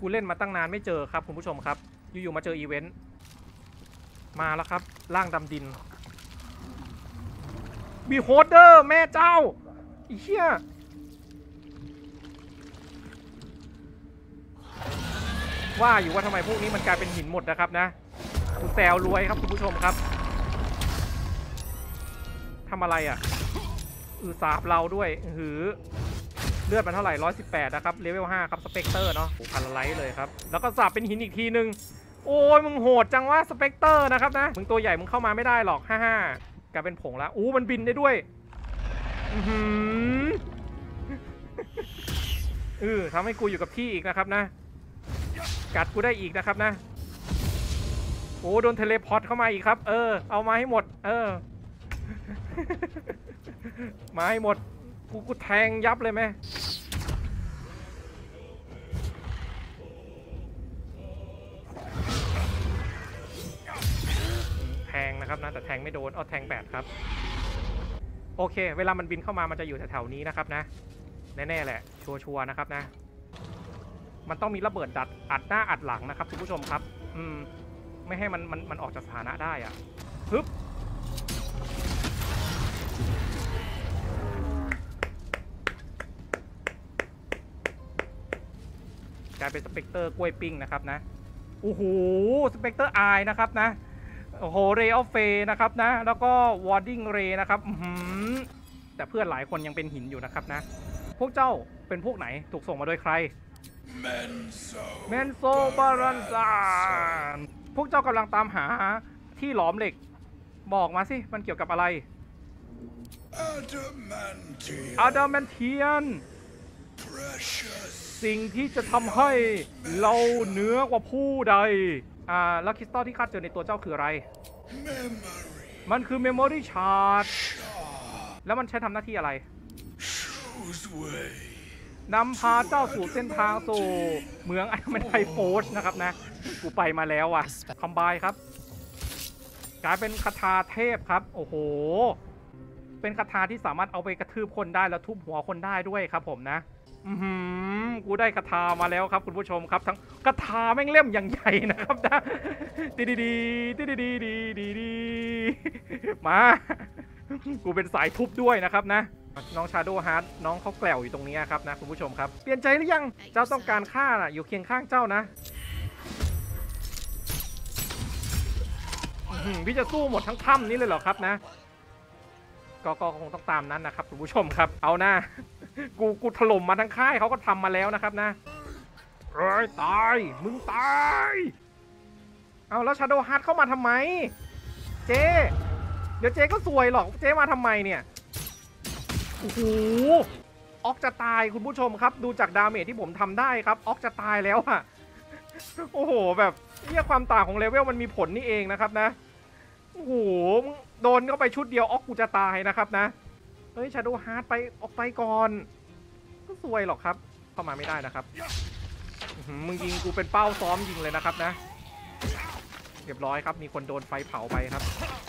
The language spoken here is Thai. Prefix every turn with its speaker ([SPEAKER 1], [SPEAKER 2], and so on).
[SPEAKER 1] กูเล่นมาตั้งนานไม่เจอครับคุณผู้ชมครับอยู่ๆมาเจออีเวนต์มาแล้วครับร่างดำดินบีโฮเดอร์แม่เจ้าอีเหี้ยว่าอยู่ว่าทำไมพวกนี้มันกลายเป็นหินหมดนะครับนะกูแซวรวยครับคุณผู้ชมครับทำอะไรอ่ะสาบเราด้วยหือเลือดมันเท่าไหร่118นะครับเลเวล5ครับสเปกเตอร์เนาะพันไลท์เลยครับแล้วก็สาบเป็นหินอีกทีนึงโอ้ยมึงโหดจังวะสเปกเตอร์นะครับนะมึงตัวใหญ่มึงเข้ามาไม่ได้หรอก55กลายเป็นผงแล้วมันบินได้ด้วยทำให้กูอยู่กับที่อีกนะครับนะกัดกูได้อีกนะครับนะโดนเทเลพอร์ตเข้ามาอีกครับเอามาให้หมดมาให้หมดกูแทงยับเลยไหมแทงนะครับนะแต่แทงไม่โดนแทง8ครับโอเคเวลามันบินเข้ามามันจะอยู่แถวๆนี้นะครับนะแน่ๆแหละชัวร์นะครับนะมันต้องมีระเบิดอัดหน้าอัดหลังนะครับคุณผู้ชมครับไม่ให้มันออกจากสถานะได้อ่ะฮึบกลายเป็นสเปกเตอร์กล้วยปิ้งนะครับนะโอ้โหสเปกเตอร์ไอนะครับนะโอ้โหเรย์ออฟเฟนะครับนะแล้วก็วอร์ดิ้งเรย์นะครับแต่เพื่อนหลายคนยังเป็นหินอยู่นะครับนะพวกเจ้าเป็นพวกไหนถูกส่งมาโดยใครเมนโซบารันซานพวกเจ้ากำลังตามหาที่หลอมเหล็กบอกมาสิมันเกี่ยวกับอะไรอะดามนเทียนสิ่งที่จะทำให้เราเหนือกว่าผู้ใดแล้วคริสตัลที่ข้าเจอในตัวเจ้าคืออะไรมันคือเมมโมรี่ชาร์ดแล้วมันใช้ทำหน้าที่อะไรนำพาเจ้าสู่เส้นทางสู่เมืองไอแมนไทโฟสนะครับนะกูไปมาแล้วอ่ะคอมไบครับกลายเป็นคาถาเทพครับโอ้โหเป็นคาถาที่สามารถเอาไปกระทืบคนได้แล้วทุบหัวคนได้ด้วยครับผมนะกูได้คาถามาแล้วครับคุณผู้ชมครับทั้งคาถาแม่งเล่มอย่างใหญ่นะครับนะดีมากูเป็นสายทุบด้วยนะครับนะน้องชาโดว์ฮาร์ดน้องเขาแกล่วอยู่ตรงนี้ครับนะคุณผู้ชมครับเปลี่ยนใจหรือยังเจ้าต้องการข้าอยู่เคียงข้างเจ้านะพี่จะสู้หมดทั้งถ้ำนี้เลยเหรอครับนะก็คงต้องตามนั้นนะครับคุณผู้ชมครับเอาหน้ากูถล่มมาทั้งค่ายเขาก็ทำมาแล้วนะครับนะตายมึงตายเอาแล้วชาโดว์ฮาร์ดเข้ามาทำไมเจเดี๋ยวเจก็สวยหรอกเจมาทำไมเนี่ยโอ้โหออกจะตายคุณผู้ชมครับดูจากดาเมจที่ผมทำได้ครับออกจะตายแล้วอะโอ้โหแบบเนี่ยความต่างของเลเวลมันมีผลนี่เองนะครับนะโอ้โหโดนเข้าไปชุดเดียวออกกูจะตายนะครับนะเฮ้ยชาโดว์ฮาร์ดไปออกไปก่อนก็สวยหรอกครับเข้ามาไม่ได้นะครับมึงยิงกูเป็นเป้าซ้อมยิงเลยนะครับนะเรียบร้อยครับมีคนโดนไฟเผาไปครับ